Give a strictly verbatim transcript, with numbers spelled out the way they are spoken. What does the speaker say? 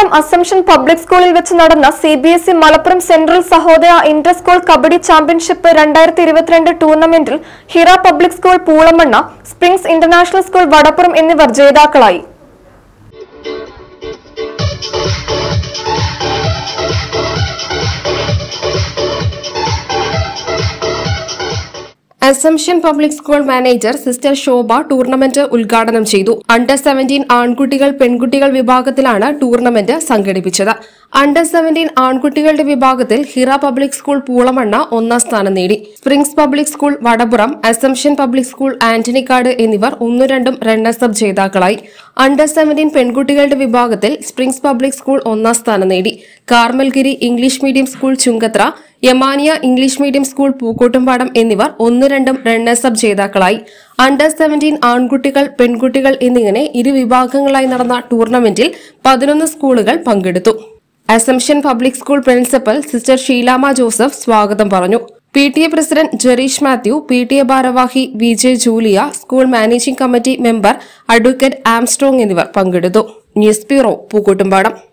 Assumption public സ്കൂളിൽ വെച്ച് നടന്ന C B S E Malappuram central Sahodaya inter school kabaddi championship രണ്ടായിരത്തി ഇരുപത്തിരണ്ട് ടൂർണമെന്റിൽ Hira Public School Poolamanna, Springs International School Vadappuram എന്നിവർ ജേതാക്കളായി. Assumption Public School manager sister Shobha tournament ഉദ്ഘാടനം ചെയ്തു. അണ്ടർ സെവന്റീൻ ആൺകുട്ടികൾ പെൺകുട്ടികൾ വിഭാഗത്തിലാണ് ടൂർണമെന്റ് സംഘടിപ്പിച്ചത്. അണ്ടർ സെവന്റീൻ ആൺകുട്ടികളുടെ വിഭാഗത്തിൽ ഹിറ പബ്ലിക് സ്കൂൾ പൂളമണ്ണ ഒന്നാം സ്ഥാനം നേടി. Springs Public School Vadapuram, Assumption Public School Antonykad എന്നിവർ ഒന്നു രണ്ടും റണ്ണേഴ്സ് അപ്പ് ജേതാക്കളായി. അണ്ടർ സെവന്റീൻ പെൺകുട്ടികളുടെ വിഭാഗത്തിൽ സ്പ്രിംഗ്സ് പബ്ലിക് സ്കൂൾ ഒന്നാം സ്ഥാനം നേടി. Carmelgiri English Medium School Chungathara, Yamaniya English Medium School Pookkottumpadam എന്നിവർ ഒന്നു രണ്ടും റണ്ണേഴ്സ് അപ്പ് ജേതാക്കളായി. അണ്ടർ സെവന്റീൻ ആൺകുട്ടികൾ പെൺകുട്ടികൾ എന്നിങ്ങനെ ഇരു വിഭാഗങ്ങളായി നടന്ന ടൂർണമെന്റിൽ പതിനൊന്ന് സ്കൂളുകൾ പങ്കെടുത്തു. Assumption Public School principal sister Sheelama Joseph സ്വാഗതം പറഞ്ഞു. P T A president Jereesh Mathew, P T A ഭാരവാഹി V J Julia, school managing committee member advocate Armstrong എന്നിവർ പങ്കെടുത്തു. News bureau, Pookkottumpadam.